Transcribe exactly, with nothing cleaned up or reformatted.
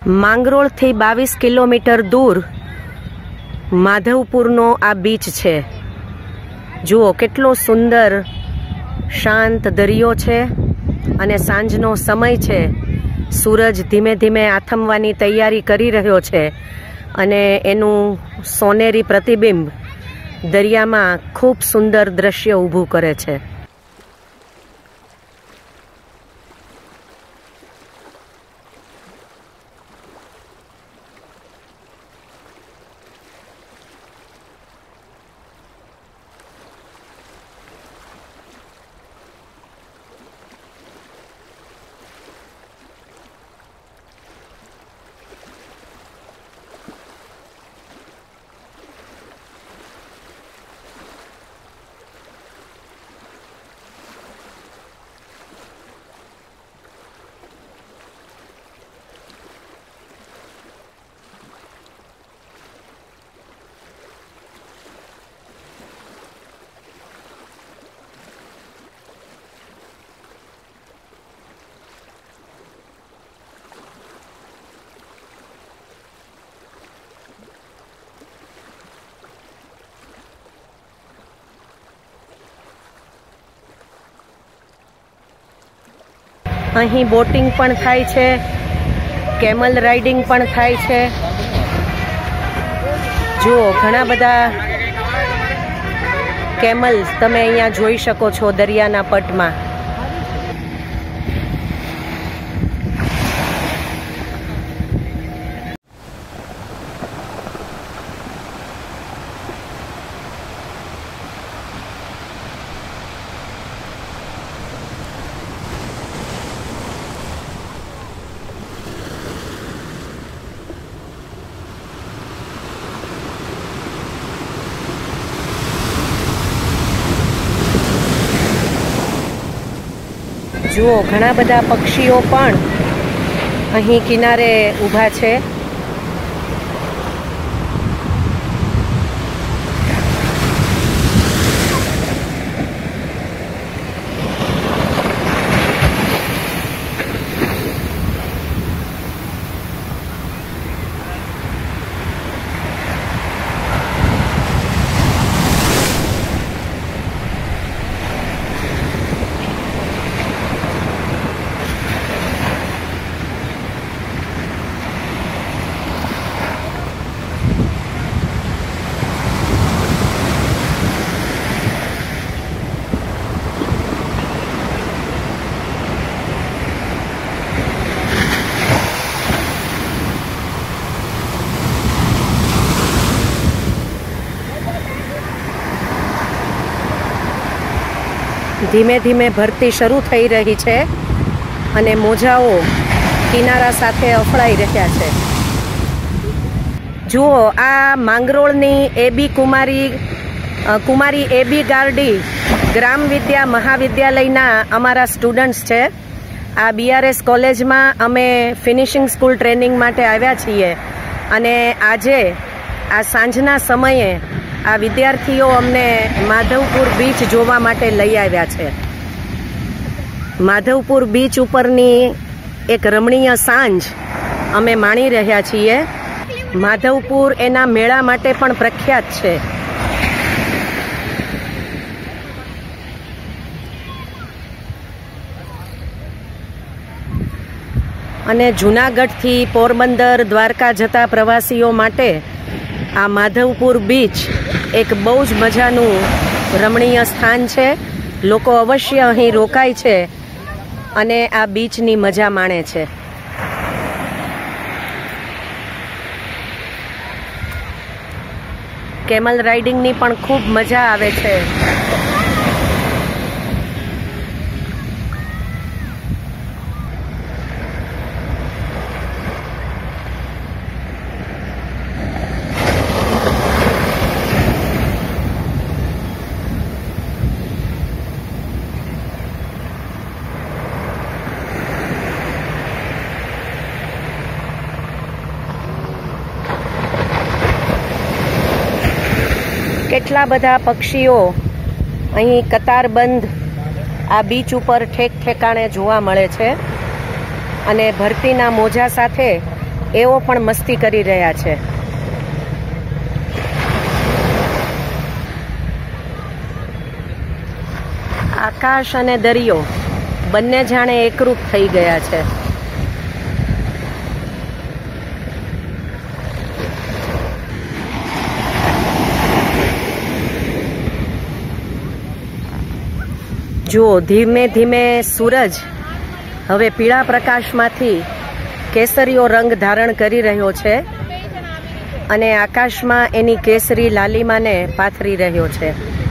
માંગરોળ થી બાવીસ કિલોમીટર દૂર માધવપુરનો આ બીચ છે। જુઓ કેટલો સુંદર શાંત દરિયો છે અને સાંજનો સમય છે। સૂરજ ધીમે ધીમે આથમવાની તૈયારી કરી રહ્યો છે અને એનું સોનેરી પ્રતિબિંબ દરિયામાં ખૂબ સુંદર દ્રશ્ય ઊભું કરે છે। અહીં બોટિંગ પણ થાય છે, કેમલ રાઇડિંગ પણ થાય છે। જુઓ ઘણા બધા કેમલ્સ તમે અહીંયા જોઈ શકો છો દરિયાના પટમાં। જુઓ ઘણા બધા પક્ષીઓ પણ અહીં કિનારે ઊભા છે। ધીમે ધીમે ભરતી શરૂ થઈ રહી છે અને મોજાઓ કિનારા સાથે અફળાઈ રહ્યા છે। જુઓ આ માંગરોળની એબી કુમારી કુમારી એબી ગાર્ડી ગ્રામ વિદ્યા મહાવિદ્યાલયના અમારા સ્ટુડન્ટ્સ છે। આ બીઆરએસ કોલેજમાં અમે ફિનિશિંગ સ્કૂલ ટ્રેનિંગ માટે આવ્યા છીએ અને આજે આ સાંજના સમયે આ વિદ્યાર્થીઓ અમને માધવપુર બીચ જોવા માટે લઈ આવ્યા છે। માધવપુર બીચ ઉપરની એક રમણીય સાંજ અમે માણી રહ્યા છીએ। માધવપુર એના મેળા માટે પણ પ્રખ્યાત છે। અને જૂનાગઢથી પોરબંદર દ્વારકા જતા પ્રવાસીઓ માટે આ માધવપુર બીચ એક બહુ જ મજાનું રમણીય સ્થાન છે। લોકો અવશ્ય અહીં રોકાય છે અને આ બીચની મજા માણે છે। કેમલ રાઇડિંગની પણ ખૂબ મજા આવે છે। કેટલા બધા પક્ષીઓ અહીં કતારબંધ આ બીચ ઉપર ઠેક ઠેકાણે જોવા મળે છે અને ભરતીના મોજા સાથે એઓ પણ મસ્તી કરી રહ્યા છે. આકાશ અને દરિયો બંને જાણે એકરૂપ થઈ ગયા છે. જુઓ, ધીમે ધીમે સૂરજ હવે પીળા પ્રકાશમાંથી કેસરીયો રંગ ધારણ કરી રહ્યો છે અને આકાશમાં એની કેસરી લાલીમાને પાથરી રહ્યો છે.